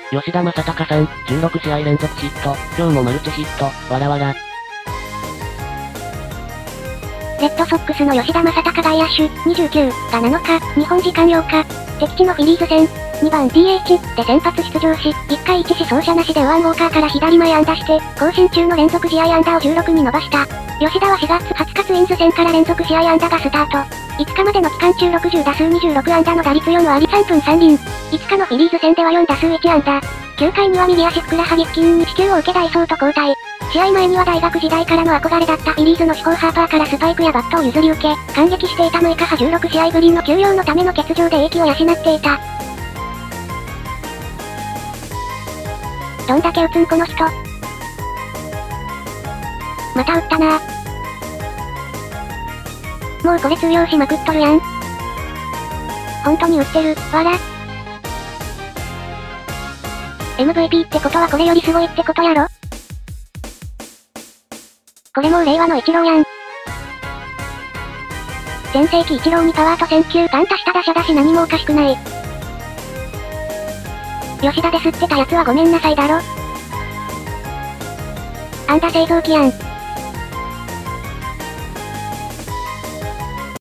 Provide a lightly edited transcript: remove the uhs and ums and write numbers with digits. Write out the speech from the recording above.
吉田正尚さん、16試合連続ヒット、今日もマルチヒット、わらわら。 レッドソックスの吉田正尚外野手、29が7日、日本時間8日、敵地のフィリーズ戦、2番 DH で先発出場し、1回1死走者なしでオアンウォーカーから左前安打して、更新中の連続試合安打を16に伸ばした。吉田は4月20日ツインズ戦から連続試合安打がスタート。5日までの期間中60打数26安打の打率4割3分3厘。5日のフィリーズ戦では4打数1安打。9回には右足ふくらはぎ付近に支給を受けダイソーと交代。試合前には大学時代からの憧れだったフィリーズの主砲ハーパーからスパイクやバットを譲り受け、感激していた6日派16試合ぶりの休養のための欠場で英気を養っていた。どんだけ打つんこの人。また打ったな。もうこれ通用しまくっとるやん。本当に打ってる、わら。MVP ってことはこれよりすごいってことやろ。これもう令和のイチローやん。全盛期イチローにパワーと選球感足した打者だし何もおかしくない。吉田で吸ってたやつはごめんなさいだろ。安打製造機やん。